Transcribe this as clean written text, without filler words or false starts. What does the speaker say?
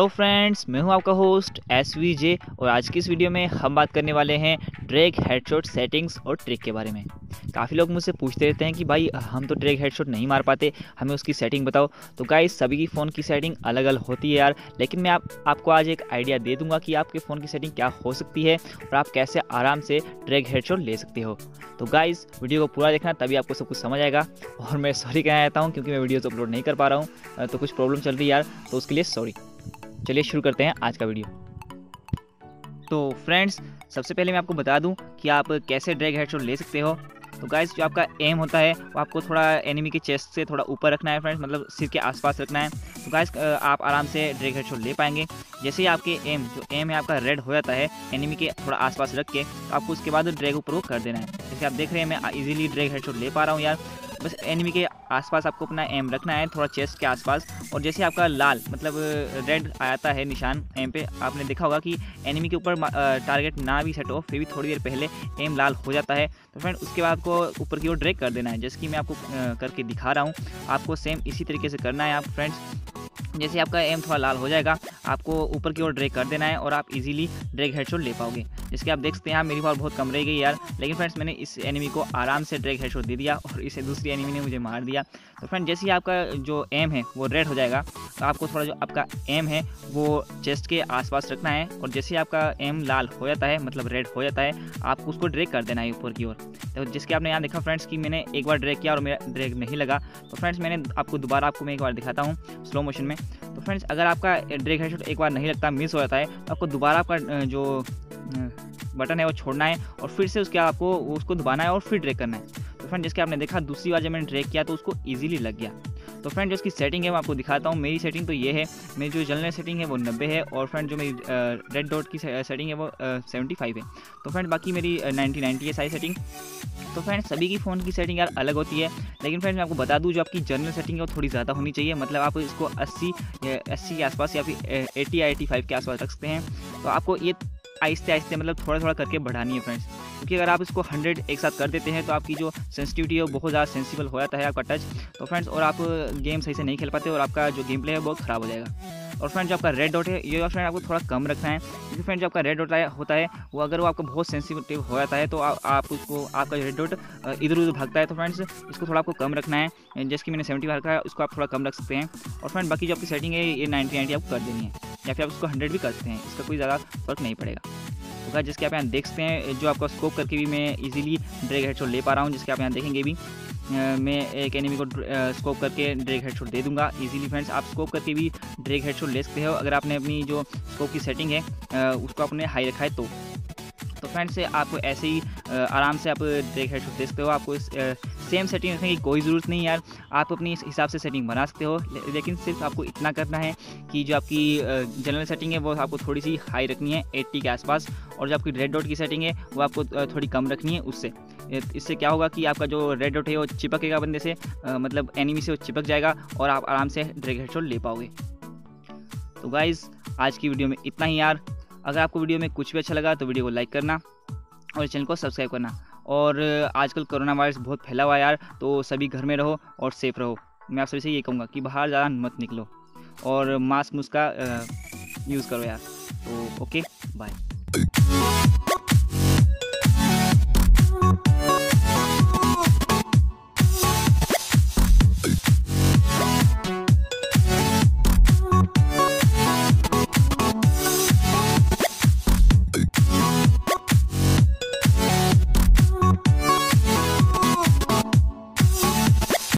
Hello friends, मैं हूं आपका होस्ट SVJ और आज की इस वीडियो में हम बात करने वाले हैं ड्रैग हेडशॉट सेटिंग्स और ट्रिक के बारे में। काफ़ी लोग मुझसे पूछते रहते हैं कि भाई हम तो ड्रैग हेडशॉट नहीं मार पाते, हमें उसकी सेटिंग बताओ। तो गाइस, सभी की फ़ोन की सेटिंग अलग अलग होती है यार, लेकिन मैं आपको आज एक आइडिया दे दूंगा कि आपके फ़ोन की सेटिंग क्या हो सकती है और आप कैसे आराम से ड्रैग हेडशॉट ले सकते हो। तो गाइस, वीडियो को पूरा देखना, तभी आपको सब कुछ समझ आएगा। और मैं सॉरी कहना चाहता हूँ क्योंकि मैं वीडियोज़ अपलोड नहीं कर पा रहा हूँ, तो कुछ प्रॉब्लम चल रही है यार, तो उसके लिए सॉरी। चलिए शुरू करते हैं आज का वीडियो। तो फ्रेंड्स, सबसे पहले मैं आपको बता दूं कि आप कैसे ड्रैग हेडशॉट ले सकते हो। तो गाइस, जो आपका एम होता है वो आपको थोड़ा एनिमी के चेस्ट से थोड़ा ऊपर रखना है फ्रेंड्स, मतलब सिर के आसपास रखना है। तो गाइस, आप आराम से ड्रैग हेडशॉट ले पाएंगे। जैसे ही आपके जो एम है आपका रेड हो जाता है एनिमी के थोड़ा आसपास रख के, तो आपको उसके बाद ड्रैग ऊपर कर देना है। जैसे आप देख रहे हैं मैं इजीली ड्रैग हेडशॉट ले पा रहा हूँ यार। बस एनिमी के आसपास आपको अपना एम रखना है, थोड़ा चेस्ट के आसपास। और जैसे आपका लाल मतलब रेड आता है निशान एम पे, आपने देखा होगा कि एनिमी के ऊपर टारगेट ना भी सेट हो फिर भी थोड़ी देर पहले एम लाल हो जाता है। तो फ्रेंड, उसके बाद आपको ऊपर की ओर ड्रैग कर देना है, जैसे कि मैं आपको करके दिखा रहा हूँ। आपको सेम इसी तरीके से करना है आप फ्रेंड्स। जैसे आपका एम थोड़ा लाल हो जाएगा, आपको ऊपर की ओर ड्रैग कर देना है और आप इजीली ड्रैग हेडशॉट ले पाओगे। जैसे कि आप देख सकते हैं, मेरी पावर बहुत कम रह गई यार, लेकिन फ्रेंड्स मैंने इस एनिमी को आराम से ड्रैग हेडशॉट दे दिया और इसे दूसरी एनिमी ने मुझे मार दिया। तो फ्रेंड, जैसे ही आपका जो एम है वो रेड हो जाएगा, तो आपको थोड़ा जो आपका एम है वो चेस्ट के आसपास रखना है। और जैसे ही आपका एम लाल हो जाता है मतलब रेड हो जाता है, आपको उसको ड्रैग कर देना है ऊपर की ओर। तो जिसके आपने यहाँ देखा फ्रेंड्स कि मैंने एक बार ड्रैग किया और मेरा ड्रैग नहीं लगा। तो फ्रेंड्स, मैंने आपको दोबारा मैं एक बार दिखाता हूँ स्लो मोशन में। तो फ्रेंड्स, अगर आपका ड्रैग हेडशॉट एक बार नहीं लगता, मिस हो जाता है, तो आपको दोबारा आपका जो बटन है वो छोड़ना है और फिर से उसके आपको उसको दबाना है और फिर ड्रैग करना है। तो फ्रेंड, जैसे आपने देखा दूसरी बार जब मैंने ड्रैग किया तो उसको इजीली लग गया। तो फ्रेंड, जो इसकी सेटिंग है मैं आपको दिखाता हूँ। मेरी सेटिंग तो ये है, मेरी जो जनरल सेटिंग है वो 90 है और फ्रेंड जो मेरी रेड डॉट की सेटिंग है वो 75 है। तो फ्रेंड, बाकी मेरी 90 है सारी सेटिंग। तो फ्रेंड्स, सभी की फ़ोन की सेटिंग यार अलग होती है, लेकिन फ्रेंड्स मैं आपको बता दूं, जो आपकी जनरल सेटिंग है वो थोड़ी ज़्यादा होनी चाहिए। मतलब आप इसको 80 के आसपास या फिर 80 या 85 के आसपास रख सकते हैं। तो आपको ये आहिस्ते आहिस्ते मतलब थोड़ा थोड़ा करके बढ़ानी है फ्रेंड्स, क्योंकि अगर आप इसको 100 एक साथ कर देते हैं तो आपकी जो सेंसिटिविटी है वो बहुत ज़्यादा सेंसिबल हो जाता है आपका टच। तो फ्रेंड्स, और आप गेम सही से नहीं खेल पाते और आपका जो गेम प्ले है वो ख़राब हो जाएगा। और फ्रेंड, जो आपका रेड डॉट है ये फ्रेंड आपको थोड़ा कम रखना है, क्योंकि फ्रेंड जो आपका रेड डॉट होता है वो अगर वो आपका बहुत सेंसिटिव हो जाता है तो आप उसको आपका रेड डॉट इधर उधर भागता है। तो फ्रेंड्स, इसको थोड़ा आपको कम रखना है, जैसे कि मैंने 70 रखा है, उसको आप थोड़ा कम रख सकते हैं। और फ्रेंड, बाकी जो आपकी सेटिंग है ये 90 आपको कर देनी है, या फिर आप उसको 100 भी कर सकते हैं, इसका कोई ज़्यादा फर्क नहीं पड़ेगा। तो गाइस, जिसके आप यहाँ देख सकते हैं, जो आपका स्कोप करके भी मैं इजीली ड्रैग हेडशॉट ले पा रहा हूँ। जिसके आप यहाँ देखेंगे भी मैं एक एनिमी को स्कोप करके ड्रैग हेडशॉट दे दूंगा इजीली। फ्रेंड्स, आप स्कोप करके भी ड्रैग हेडशॉट ले सकते हो अगर आपने अपनी जो स्कोप की सेटिंग है उसको आपने हाई रखा है तो फ्रेंड्स, आपको ऐसे ही आराम से आप ड्रैग हेडशॉट दे सकते हो। आपको सेम सेटिंग रखने की कोई ज़रूरत नहीं यार, आप अपनी हिसाब से सेटिंग बना सकते हो, लेकिन सिर्फ आपको इतना करना है कि जो आपकी जनरल सेटिंग है वो आपको थोड़ी सी हाई रखनी है 80 के आसपास, और जो आपकी रेड डॉट की सेटिंग है वो आपको थोड़ी कम रखनी है उससे। इससे क्या होगा कि आपका जो रेड डॉट है वो चिपकेगा बंदे से, मतलब एनिमी से वो चिपक जाएगा और आप आराम से ड्रैग हेडशॉट ले पाओगे। तो गाइज़, आज की वीडियो में इतना ही यार। अगर आपको वीडियो में कुछ भी अच्छा लगा तो वीडियो को लाइक करना और चैनल को सब्सक्राइब करना। और आजकल कोरोना वायरस बहुत फैला हुआ है यार, तो सभी घर में रहो और सेफ रहो। मैं आप सभी से ये कहूँगा कि बाहर ज़्यादा मत निकलो और मास्क का यूज़ करो यार। तो ओके, बाय।